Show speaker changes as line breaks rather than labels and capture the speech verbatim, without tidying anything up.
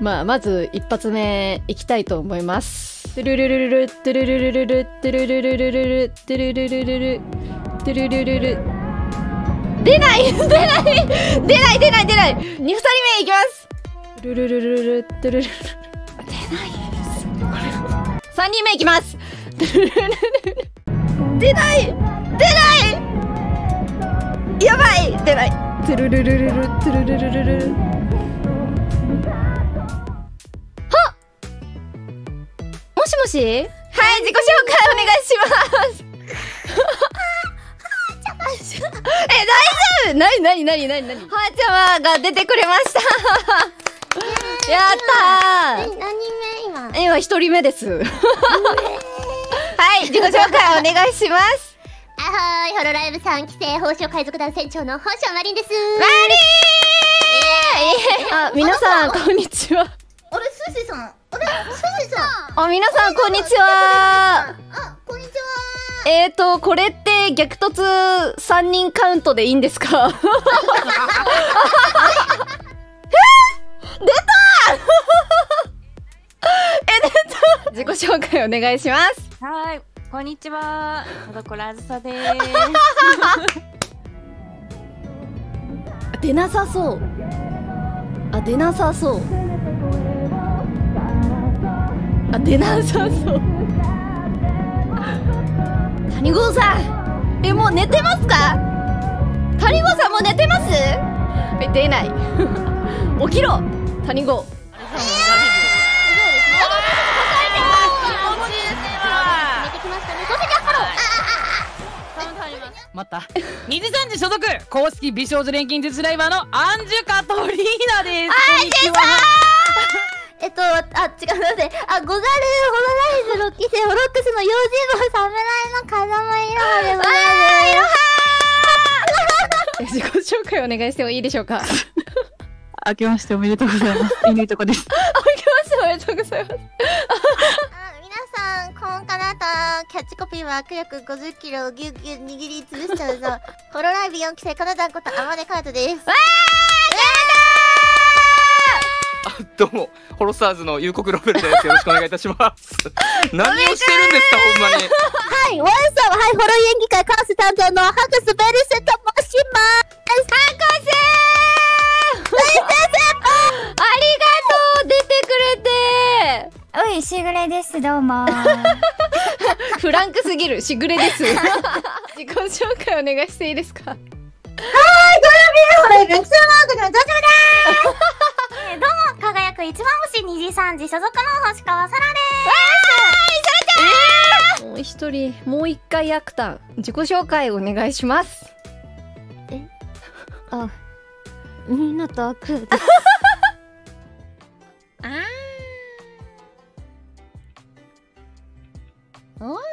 まあまず一発目いきたいと思います。トゥルルルルルトゥルルルルルトゥルルルルルルトゥルルルルルトゥルルルル出ない出ない出ない出ない出ないにふたりめいきます。トゥルルルルルトゥルルルル出ないさんにんめいきます。トゥルルルル出ない出ないやばい出ないトゥルルルルルトゥルルルルルはっもしもしはい、自己紹介お願いしますえ、大丈夫なになになになになにはーちゃまが出てくれましたやったー
え、何人目今
今一人目ですはい、自己紹介お願いします
あはーい、ホロライブさん期生宝生海賊団船長の宝生マリンです。マ
リーあ、皆さんこんにちは。
あれ、スーシーさんあれ、スーシーさん
あ、皆さんこんにちは。
あ、こんにちは。
えーと、これって逆突さんにんカウントでいいんですかえ出たえ、出た自己紹介お願いします。
はい、こんにちは。田所あずさです。
出なさそう。あ、出なさそう。あ、出なさそう。谷郷さん、え、もう寝てますか？谷郷さんもう寝てます？え、出ない。起きろ、谷郷。
待ったにじさんじ所属公式美少女錬金術ライバーのアンジュカトリーナです。
アンジュさんえっと、あ、違う、なんで、あ、ゴガルホロライズろっきせいホロックスの用心棒侍の風間いろはでございます。
自己紹介お願いしてもいいでしょうか。
明けましておめでとうございます。犬いとこです。
明けましておめでとうございます。
皆さん、こんかなたキャッチコピーは握力ごじゅっキロをぎゅうぎゅう握りつぶしちゃうぞ。ホロライブよんきせいカナダンことアマネカートです。わー、やった
ー。あ、どうもホロスターズの夕刻ロベルです。よろしくお願いいたします。何をしてるんですか、ほんまに。
はい、ワンさんは、はい、ホロ演技会カース担当のハクスベルセと申します。
博士ーありがとう出てくれて
おい、しぐれです、どうも
フランクすぎる、しぐれです自己紹介お願いしていいですか？はーい、
ドラビーホレルクスマークのドジョ
えー、どうも、輝く一番星にじさんじ所属の星川さらで
ーす。もう一人、もう一回アクター自己紹介お願いします。
えあ、みんなとアクです
あーおい